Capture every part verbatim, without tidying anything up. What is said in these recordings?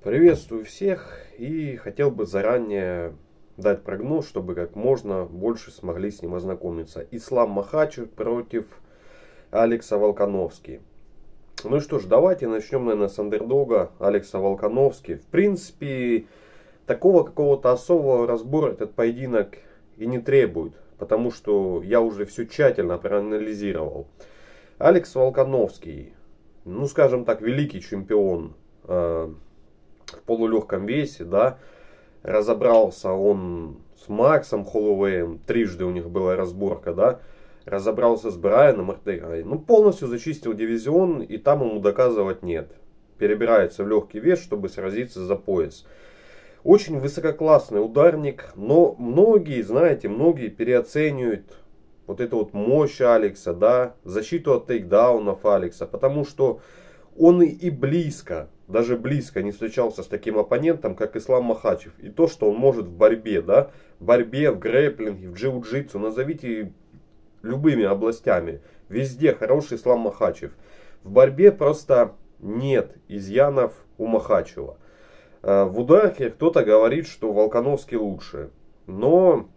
Приветствую всех и хотел бы заранее дать прогноз, чтобы как можно больше смогли с ним ознакомиться. Ислам Махачев против Алекса Волконовски. Ну что ж, давайте начнем, наверное, с андердога Алекса Волконовски. В принципе, такого какого-то особого разбора этот поединок и не требует, потому что я уже все тщательно проанализировал. Алекс Волконовский, ну скажем так, великий чемпион э, в полулегком весе, да, разобрался он с Максом Холлоуэем, трижды у них была разборка, да, разобрался с Брайаном Ортегой, ну полностью зачистил дивизион, и там ему доказывать нет. Перебирается в легкий вес, чтобы сразиться за пояс. Очень высококлассный ударник, но многие, знаете, многие переоценивают вот эту вот мощь Алекса, да, защиту от тейкдаунов Алекса, потому что он и близко, даже близко не встречался с таким оппонентом, как Ислам Махачев. И то, что он может в борьбе, да, в борьбе, в грэпплинге, в джиу-джитсу, назовите любыми областями, везде хороший Ислам Махачев. В борьбе просто нет изъянов у Махачева. В ударке кто-то говорит, что Волконовский лучше, но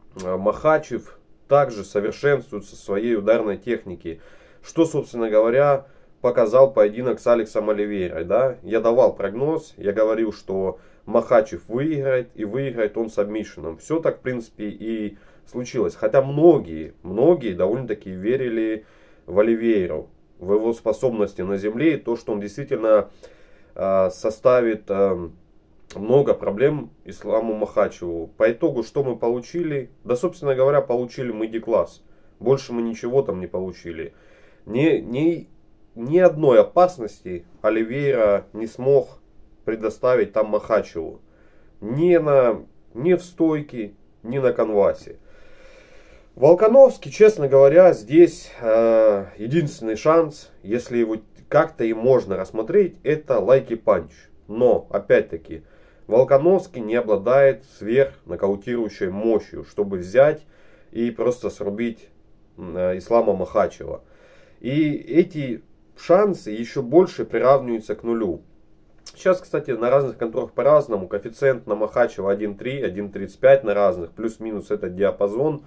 Махачев также совершенствуется в своей ударной технике, что, собственно говоря, показал поединок с Алексом Оливейрой. Да? Я давал прогноз, я говорил, что Махачев выиграет, и выиграет он сабмишеном. Все так, в принципе, и случилось. Хотя многие, многие довольно-таки верили в Оливейру, в его способности на земле, и то, что он действительно э, составит э, много проблем Исламу Махачеву. По итогу, что мы получили? Да, собственно говоря, получили мы D-класс. Больше мы ничего там не получили. Не, не, ни одной опасности Оливейра не смог предоставить там Махачеву. Ни, на, ни в стойке, ни на канвасе. Волконовский, честно говоря, здесь э, единственный шанс, если его как-то и можно рассмотреть, это лайки панч. Но, опять-таки, Волконовский не обладает сверхнокаутирующей мощью, чтобы взять и просто срубить э, Ислама Махачева. И эти шансы еще больше приравниваются к нулю. Сейчас, кстати, на разных конторах по-разному. Коэффициент на Махачева один целых три десятых, один целых тридцать пять на разных. Плюс-минус этот диапазон.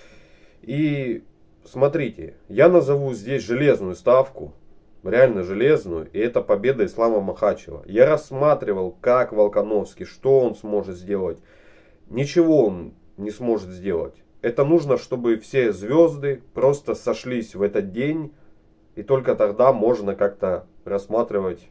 И смотрите, я назову здесь железную ставку. Реально железную. И это победа Ислама Махачева. Я рассматривал, как Волконовский, что он сможет сделать. Ничего он не сможет сделать. Это нужно, чтобы все звезды просто сошлись в этот день. И только тогда можно как-то рассматривать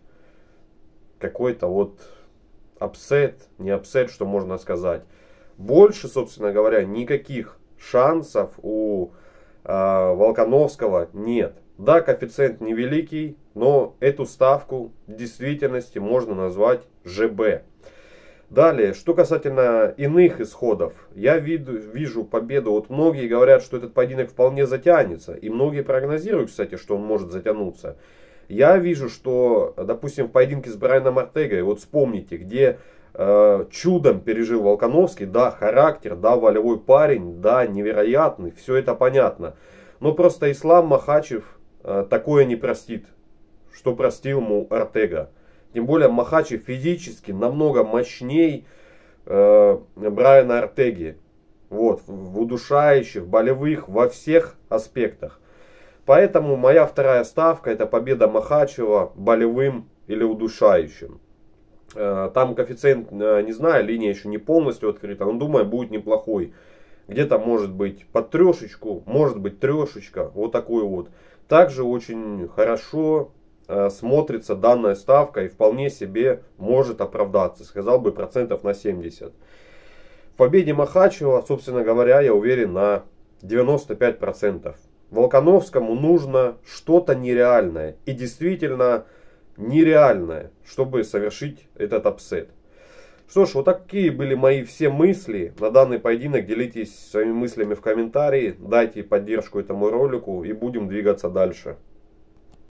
какой-то вот апсет, не апсет, что можно сказать. Больше, собственно говоря, никаких шансов у э, Волконовского нет. Да, коэффициент невеликий, но эту ставку в действительности можно назвать ЖБ. Далее, что касательно иных исходов, я виду, вижу победу. Вот многие говорят, что этот поединок вполне затянется. И многие прогнозируют, кстати, что он может затянуться. Я вижу, что, допустим, в поединке с Брайаном Ортегой, вот вспомните, где э, чудом пережил Волконовский, да, характер, да, волевой парень, да, невероятный, все это понятно. Но просто Ислам Махачев э, такое не простит, что простил ему Ортега. Тем более Махачев физически намного мощней э, Брайана Ортеги. Вот, в удушающих, болевых, во всех аспектах. Поэтому моя вторая ставка — это победа Махачева болевым или удушающим. Э, там коэффициент, э, не знаю, линия еще не полностью открыта, но думаю, будет неплохой. Где-то может быть под трешечку, может быть трешечка, вот такой вот. Также очень хорошо смотрится данная ставка и вполне себе может оправдаться, сказал бы процентов на семьдесят. В победе Махачева, собственно говоря, я уверен на девяносто пять процентов. Волконовскому нужно что-то нереальное и действительно нереальное, чтобы совершить этот апсет. Что ж, вот такие были мои все мысли на данный поединок. Делитесь своими мыслями в комментарии, дайте поддержку этому ролику и будем двигаться дальше.